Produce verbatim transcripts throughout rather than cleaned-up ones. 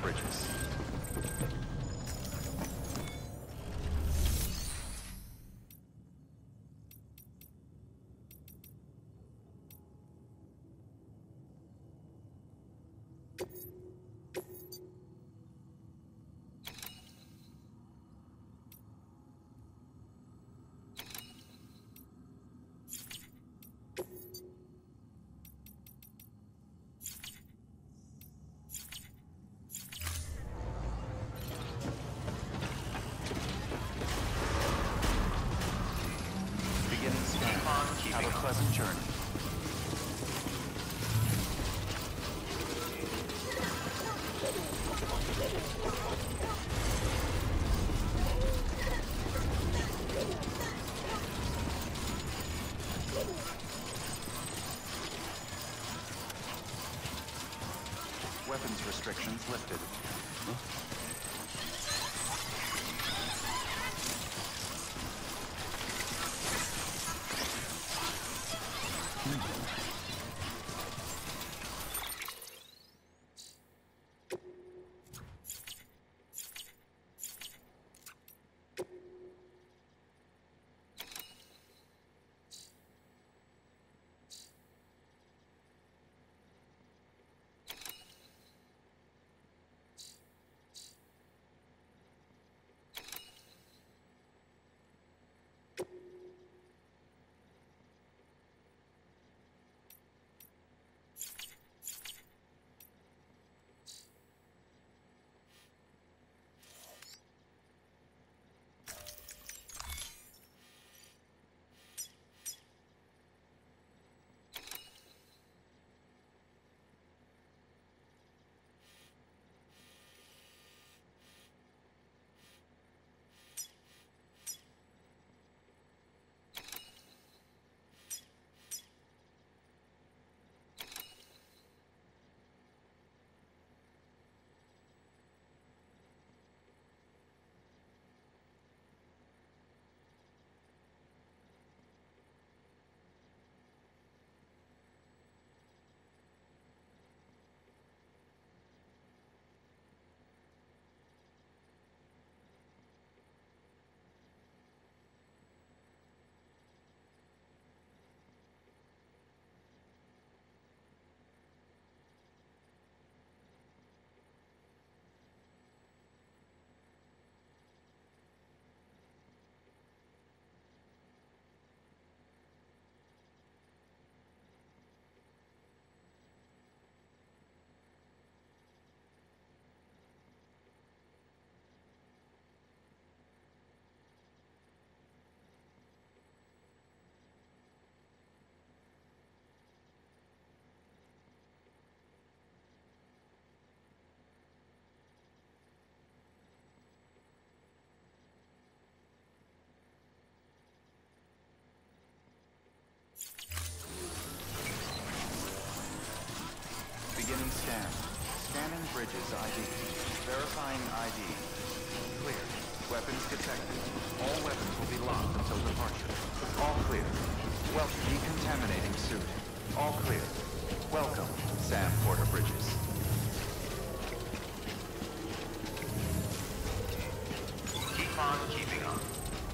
Bridges. Have a pleasant journey. Weapons restrictions lifted. Beginning scan. Scanning Bridges I D. Verifying I D. Clear. Weapons detected. All weapons will be locked until departure. All clear. Welcome. Decontaminating suit. All clear. Welcome, Sam Porter Bridges. Keep on keeping on.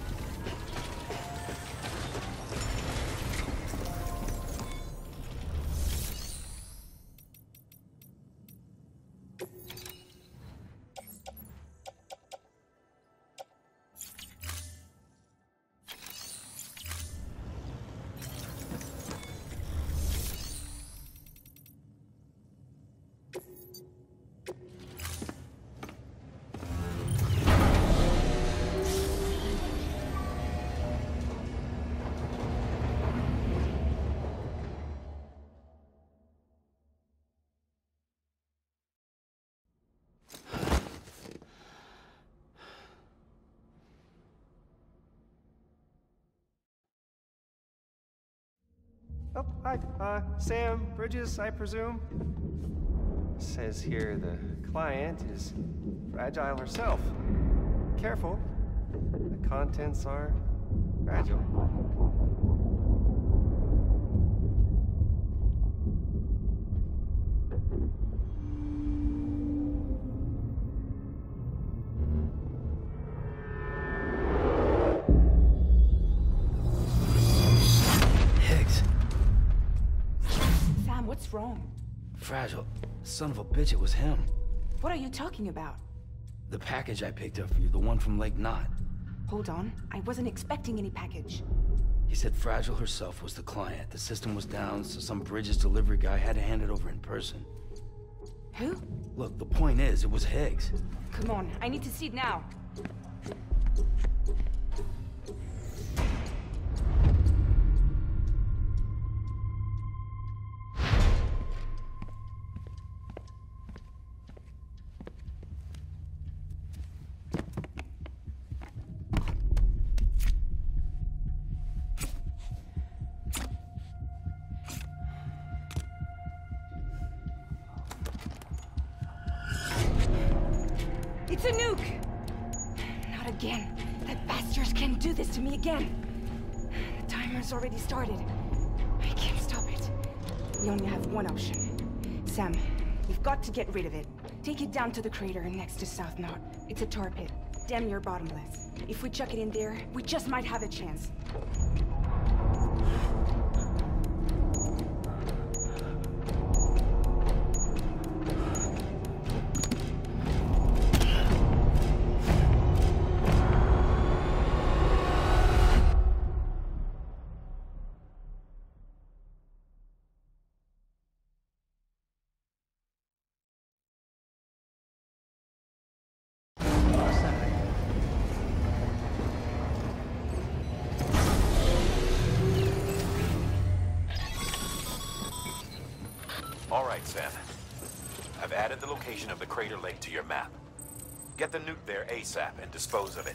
Oh, hi. Uh, Sam Bridges, I presume? Says here the client is fragile herself. Careful. The contents are fragile. what's wrong? Fragile. Son of a bitch, it was him. What are you talking about? The package I picked up for you, the one from Lake Knot. Hold on, I wasn't expecting any package. He said Fragile herself was the client. The system was down, so some Bridges delivery guy had to hand it over in person. Who? Look, the point is, it was Higgs. Come on, I need to see it now. It's a nuke! Not again. That bastards can't do this to me again. The timer's already started. I can't stop it. We only have one option. Sam, we've got to get rid of it. Take it down to the crater next to South Knot. It's a tar pit. Damn near bottomless. If we chuck it in there, we just might have a chance. All right, Sam. I've added the location of the crater lake to your map. Get the nuke there ASAP and dispose of it.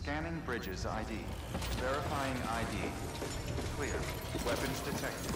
Scanning bridges I D. Verifying I D. Clear. Weapons detected.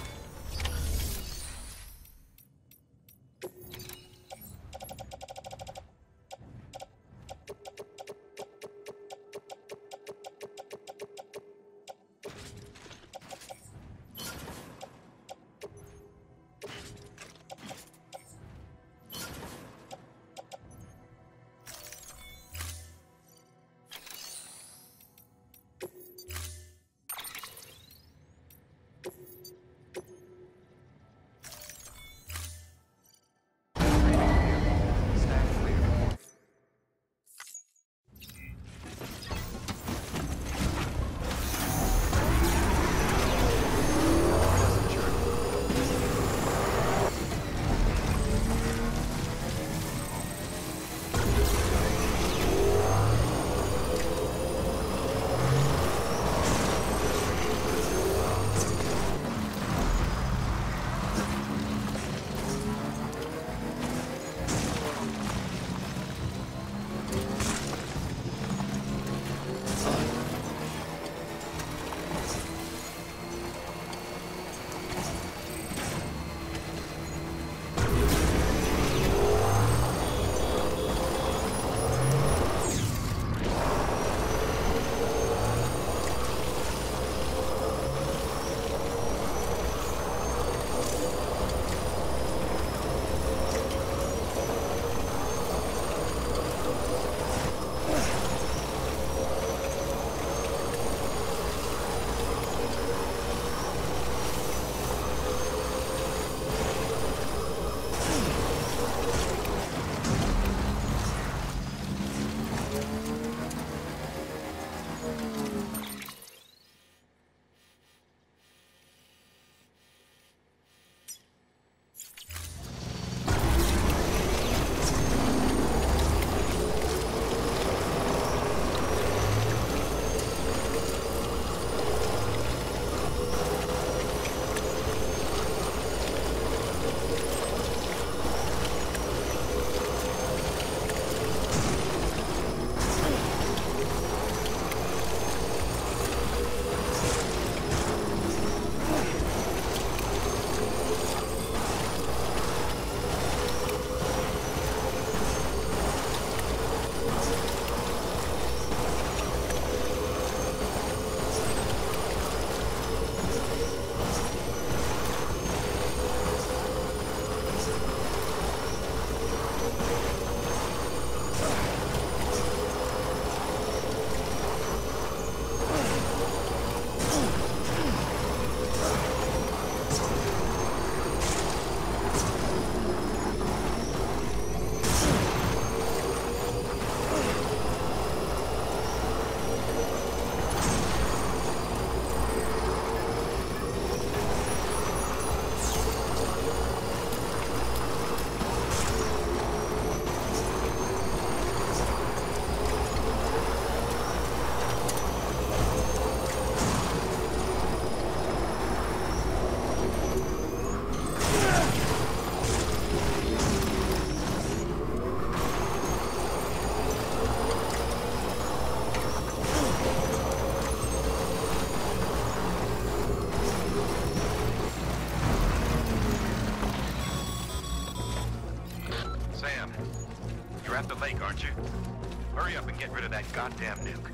You're at the lake, aren't you? Hurry up and get rid of that goddamn nuke.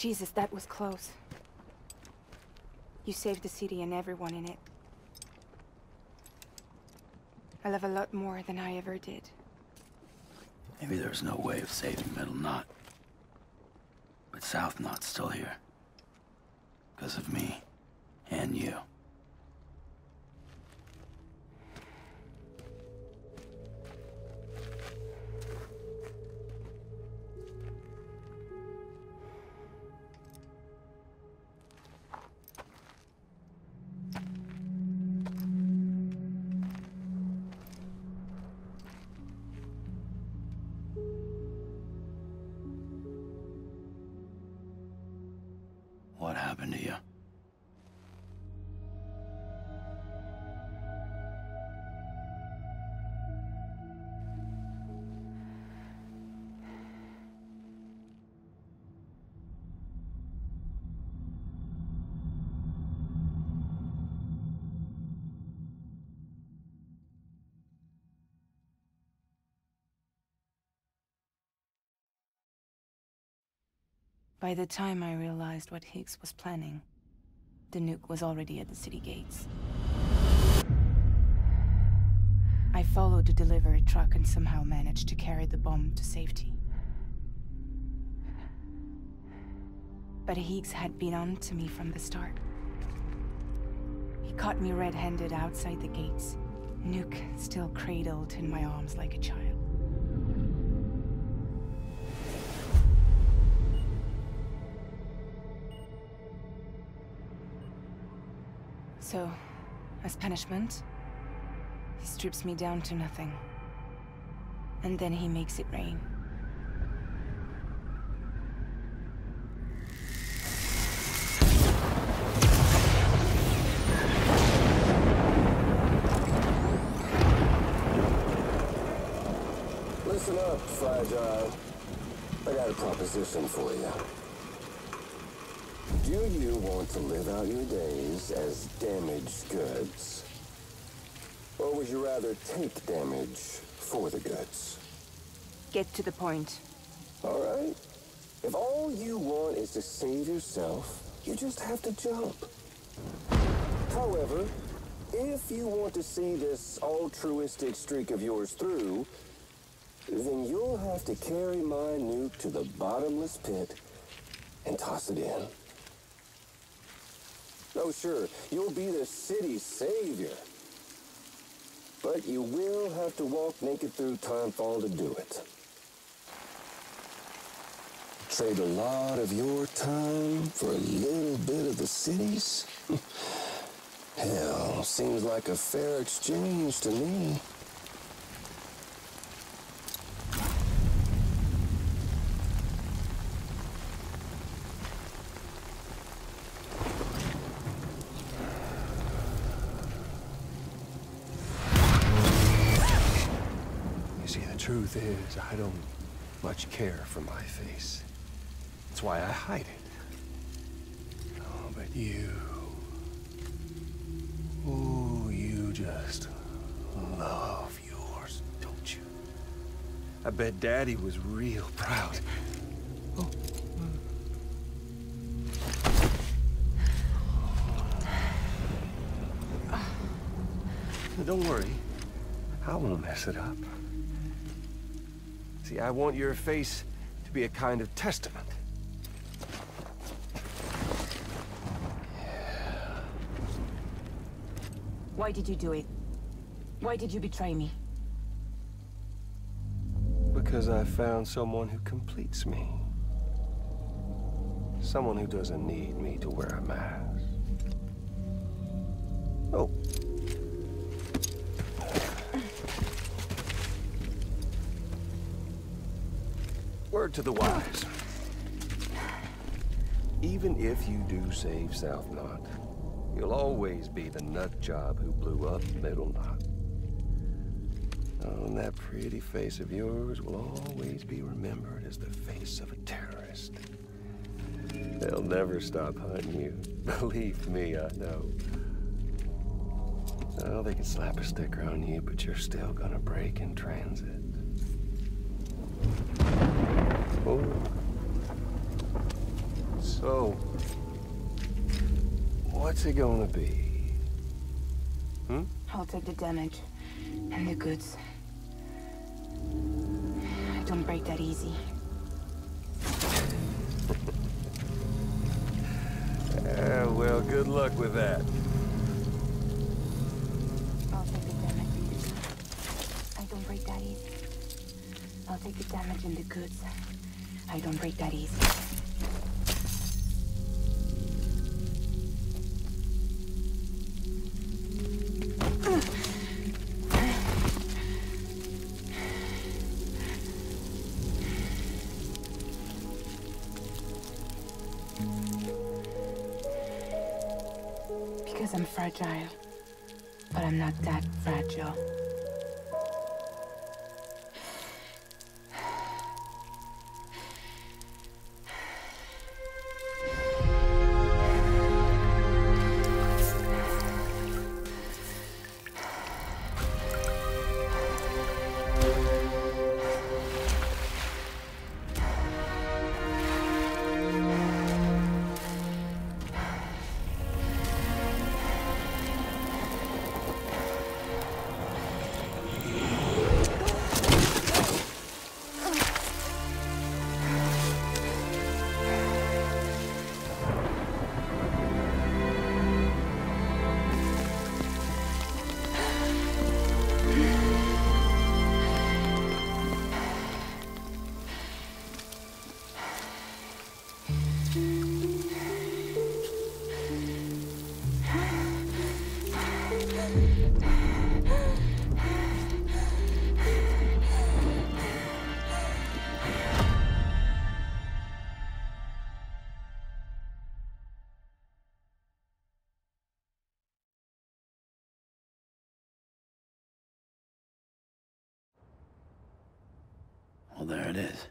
Jesus, that was close. You saved the city and everyone in it. I love a lot more than I ever did. Maybe there's no way of saving Middle Knot. But South Knot's still here. Because of me. And you. What happened to you? By the time I realized what Higgs was planning, the nuke was already at the city gates. I followed the delivery truck and somehow managed to carry the bomb to safety. But Higgs had been on to me from the start. He caught me red-handed outside the gates, Nuke still cradled in my arms like a child. So, as punishment, he strips me down to nothing. And then he makes it rain. Listen up, Fragile. I got a proposition for you. Do you want to live out your days as damaged goods? Or would you rather take damage for the goods? Get to the point. All right. If all you want is to save yourself, you just have to jump. However, if you want to see this altruistic streak of yours through, then you'll have to carry my nuke to the bottomless pit and toss it in. Oh, sure, you'll be the city's savior. But you will have to walk naked through Timefall to do it. Trade a lot of your time for a little bit of the city's? Hell, seems like a fair exchange to me. Truth is, I don't much care for my face. That's why I hide it. Oh, but you... Ooh, you just love yours, don't you? I bet Daddy was real proud. Oh. Don't worry. I won't mess it up. See, I want your face to be a kind of testament. Yeah. Why did you do it? Why did you betray me? Because I found someone who completes me. Someone who doesn't need me to wear a mask. Oh. Word to the wise. Even if you do save South Knot, you'll always be the nut job who blew up Middle Knot. Oh, and that pretty face of yours will always be remembered as the face of a terrorist. They'll never stop hunting you. Believe me, I know. Oh, they can slap a sticker on you, but you're still gonna break in transit. Oh. So, what's it gonna be? Hmm? I'll take the damage and the goods. I don't break that easy. Yeah, well, good luck with that. I'll take the damage and the goods. I don't break that easy. I'll take the damage and the goods. I don't break that easy. Because I'm fragile. But I'm not that fragile. Well, there it is.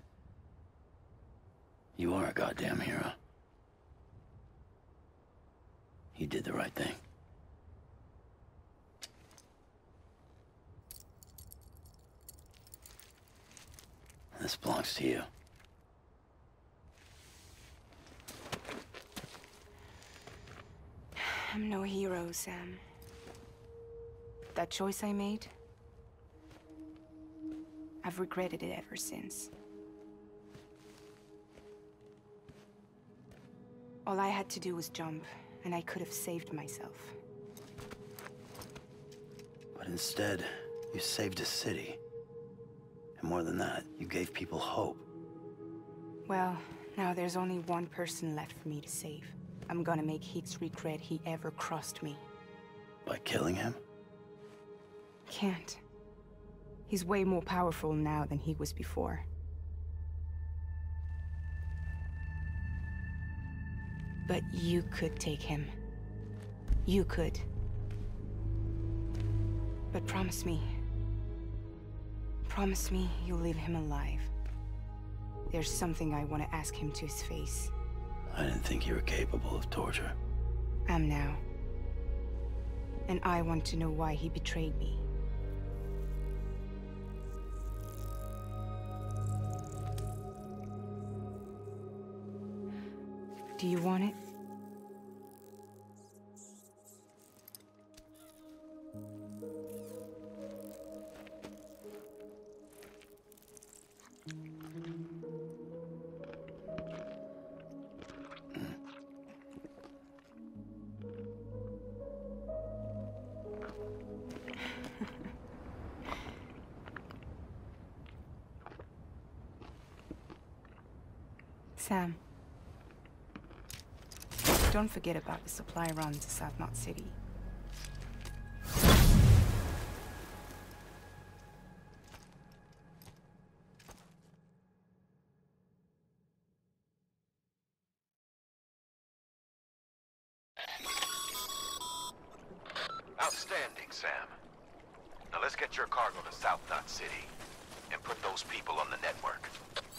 You are a goddamn hero. You did the right thing. This belongs to you. I'm no hero, Sam. That choice I made, I've regretted it ever since. All I had to do was jump, and I could have saved myself. But instead, you saved a city. And more than that, you gave people hope. Well, now there's only one person left for me to save. I'm gonna make Higgs regret he ever crossed me. By killing him? Can't. He's way more powerful now than he was before. But you could take him. You could. But promise me. Promise me you'll leave him alive. There's something I want to ask him to his face. I didn't think you were capable of torture. Am now. And I want to know why he betrayed me. Do you want it? Sam. Don't forget about the supply run to South Knot City. Outstanding, Sam. Now let's get your cargo to South Knot City and put those people on the network.